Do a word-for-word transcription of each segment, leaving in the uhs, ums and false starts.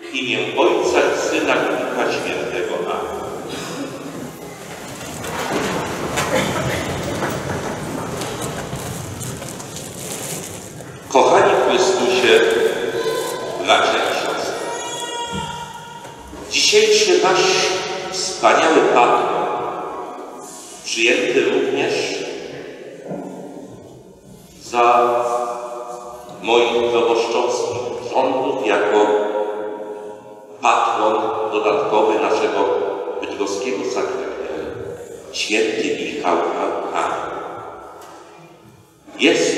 W imię Ojca i Syna i Ducha Świętego. Amen. Kochani w Chrystusie, bracia i siostry, dzisiejszy nasz wspaniały patron, przyjęty również za moich proboszczowskich rządów jako patron dodatkowy naszego bydgoskiego sakramentu, święty Michał Archanioł, jest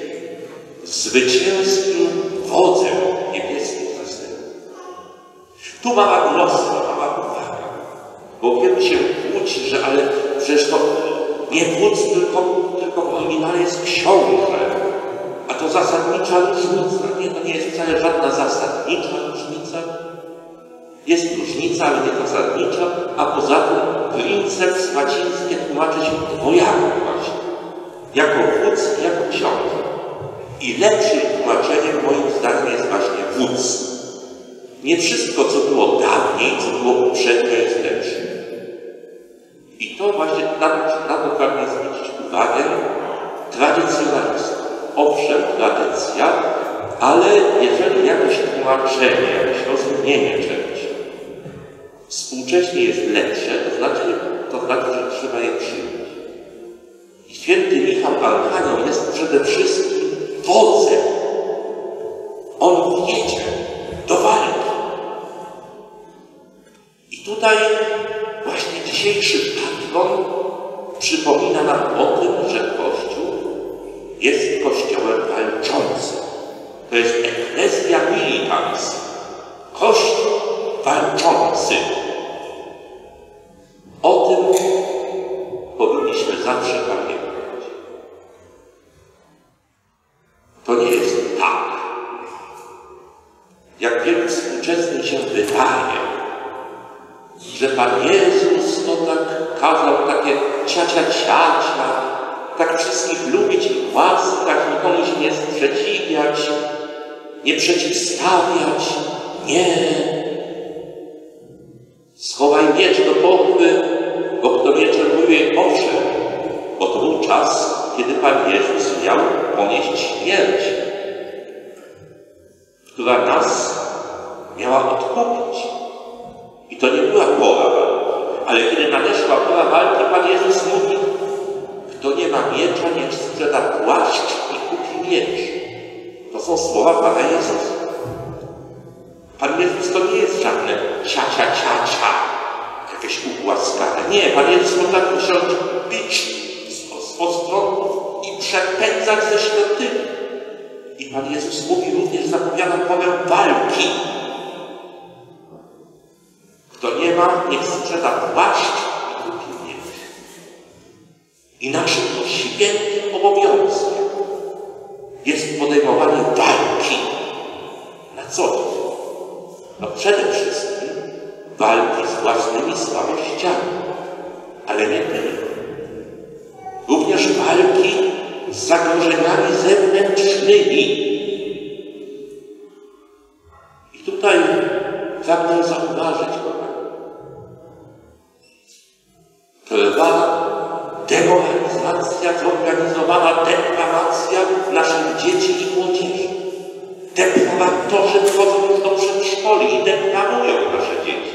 zwycięskim wodzem niebieskich zastępów. Tu mała glosa, mała uwaga, bo wielu się kłóci, że ale przecież to nie wódz, tylko, tylko w oryginale jest książę, a to zasadnicza różnica. Nie, to nie jest wcale żadna zasadnicza różnica. Jest różnica, ale nie zasadnicza, a poza tym princeps łacińskie tłumaczy się dwojako właśnie. Jako wódz i jako książę. I lepszym tłumaczeniem moim zdaniem jest właśnie wódz. Nie wszystko, co było dawniej, co było uprzednio, jest lepsze. I to właśnie na, na to pragnę zwrócić uwagę tradycjonalistów. Owszem, tradycja, ale jeżeli jakieś tłumaczenie, jakieś rozumienie czegoś współcześnie jest lepsze, to znaczy, to znaczy, że trzeba je przyjąć. I święty Michał Archanioł jest przede wszystkim wodzem. On wiedzie do walki. I tutaj właśnie dzisiejszy patron przypomina nam o tym, że Kościół jest Kościołem walczącym. To jest ecclesia militans. Kościół walczący. O tym powinniśmy zawsze pamiętać. To nie jest tak, jak wielu współczesnych się wydaje, że Pan Jezus to tak kazał takie ciacia ciacia, tak wszystkich lubić i łaskać, nikomu się nie sprzeciwiać, nie przeciwstawiać. Nie. Schowaj miecz do pochwy, bo kto mieczem wojuje, owszem, bo to był czas, kiedy Pan Jezus miał ponieść śmierć, która nas miała odkupić. I to nie była pora walki, ale kiedy nadeszła pora walki, Pan Jezus mówi: kto nie ma miecza, niech sprzeda płaszcz i kupi miecz. To są słowa Pana Jezusa. Pan Jezus to nie jest żadne ciacia ciacia, jakieś ugłaskane. Nie, Pan Jezus potrafi wziąć bić z postronów i przepędzać ze świątyni. I Pan Jezus mówi również, zapowiada porę walki. Kto nie ma, niech sprzeda płaszcz i kupi miecz. I naszym świętym obowiązkiem jest podejmowanie walki na co dzień. No przede wszystkim walki z własnymi słabościami, ale nie tylko. Również walki z zagrożeniami zewnętrznymi. I tutaj pragnę zauważyć, trwa demoralizacja, zorganizowana deprawacja naszych dzieci i młodzieży. Deprawatorzy wchodzą już do przedszkoli i deprawują nasze dzieci.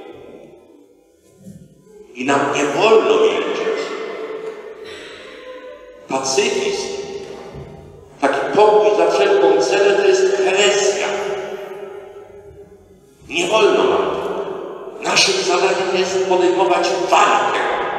I nam nie wolno milczeć. Pacyfizm, taki pokój za wszelką cenę, to jest herezja. Nie wolno nam tego. Naszym zadaniem jest podejmować walkę.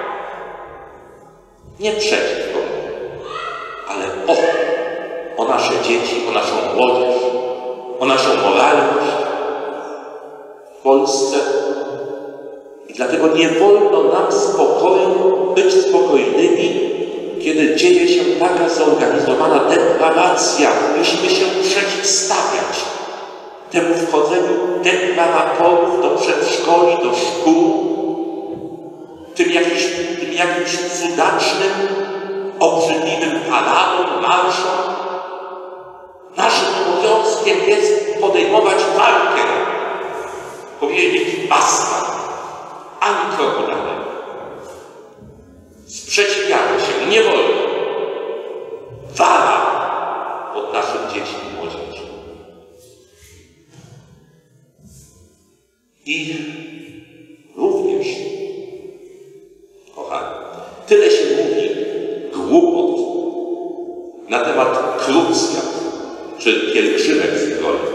Nie przeciwko, ale o, o nasze dzieci, o naszą młodzież, o naszą moralność w Polsce. I dlatego nie wolno nam spokoju być spokojnymi, kiedy dzieje się taka zorganizowana deprawacja. Musimy się przeciwstawiać temu wchodzeniu deprawatorów do przedszkoli, do szkół, tym jakimś, tym jakimś cudacznym, obrzydliwym paradom, marszom. Naszym obowiązkiem jest podejmować walkę I również, kochani, tyle się mówi głupot na temat krucjat, czy pielgrzymek zbrojnych.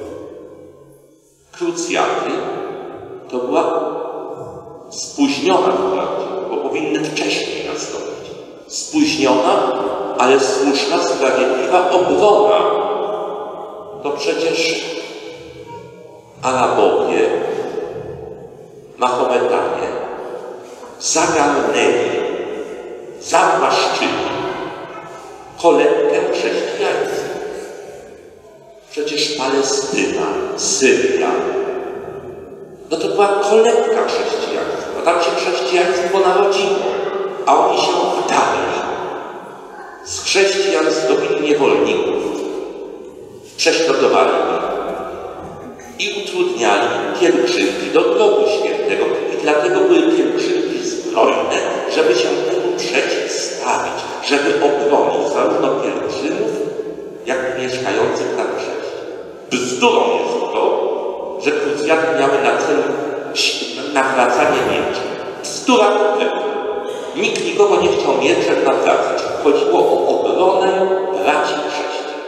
Krucjaty to była spóźniona wprawdzie, bo powinny wcześniej nastąpić. Spóźniona, ale słuszna, sprawiedliwa obrona. To przecież Arabowie, Mahometanie zagarnęli, zawłaszczyli kolebkę chrześcijaństwa. Przecież Palestyna, Syria, no to była kolebka chrześcijaństwa. Tam się chrześcijaństwo narodziło, a oni się wdali. Z chrześcijan zdobili niewolników, prześladowali ich i utrudniali pielgrzymki do grobu świętego. I dlatego były pielgrzymki zbrojne, żeby się temu przeciwstawić, żeby obronić zarówno pielgrzymów, jak i mieszkających tam chrześcijan. Bzdurą jest to, że krucjaty miały na celu nawracanie mieczem. Bzdura kompletna. Nikt nikogo nie chciał mieczem nawracać. Chodziło o obronę braci chrześcijan.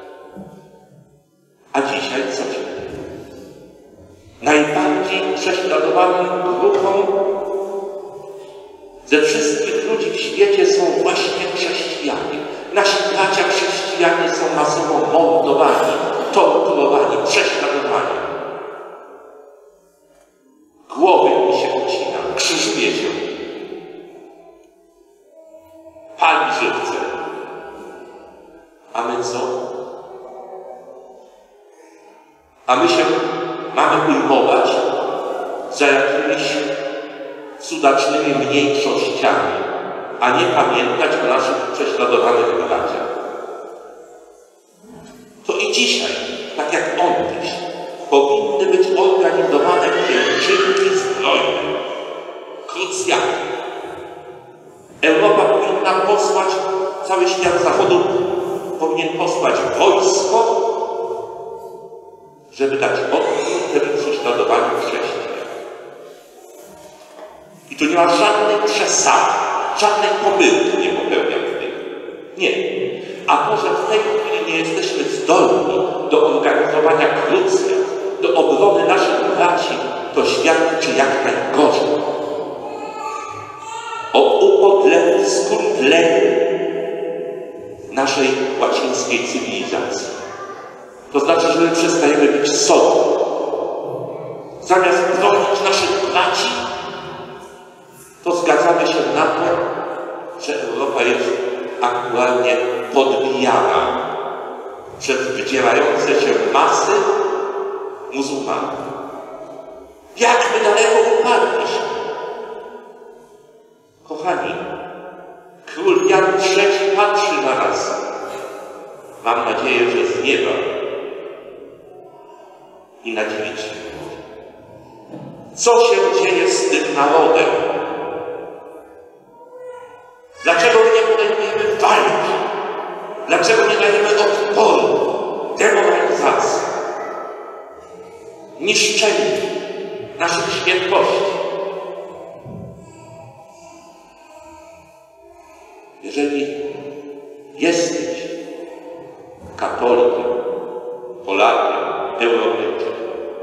A dzisiaj co się dzieje? Najbardziej prześladowaną grupą ze wszystkich ludzi w świecie są właśnie chrześcijanie. Nasi bracia chrześcijanie są masowo mordowani, torturowani, prześladowani. Głowy mi się ucina, krzyżuje się, pali żywce. A my co? A my się mamy ujmować za jakimiś cudacznymi mniejszościami, a nie pamiętać o naszych prześladowanych braciach. To i dzisiaj, tak jak ontyś, powinny być organizowane pielgrzymki zbrojne, krucjaty. Europa powinna posłać, cały świat Zachodu powinien posłać wojsko, żeby dać odpór temu prześladowaniu chrześcijan. I tu nie ma żadnej przesady, żadnej pomyłki nie popełniam w tym. Nie. A może w tej chwili nie jesteśmy zdolni do organizowania krucjat, do obrony naszych braci, to świadczy jak najgorzej o upodleniu, skundleniu naszej łacińskiej cywilizacji. To znaczy, że my przestajemy być sobą. Zamiast bronić naszych braci, to zgadzamy się na to, że Europa jest aktualnie podbijana przez wydzierające się masy muzułmanów. Jak my daleko upadliśmy? Kochani, król Jan trzeci patrzy na nas. Mam nadzieję, że z nieba. I nadziwić się. Co się dzieje z tym narodem? Dlaczego nie podejmujemy walki? Dlaczego nie dajemy odporu? Demoralizacji? Niszczeniu naszych świętości? Jeżeli jesteś katolikiem, Polakiem, Europejczykiem,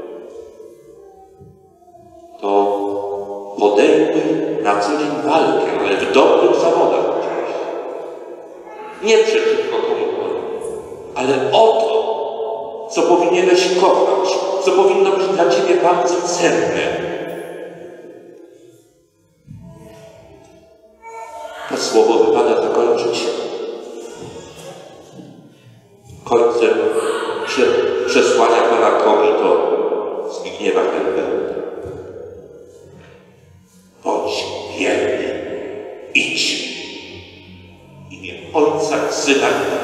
to podejmuj na co dzień walkę, ale w dobrych zawodach oczywiście. Nie przeciwko komukolwiek, ale o to, co powinieneś kochać, co powinno być dla ciebie bardzo cenne. To słowo wypada zakończyć końcem przesłania pana Komito Zbigniewa Herberta. Bądź wierny, idź w imię Ojca, Syna i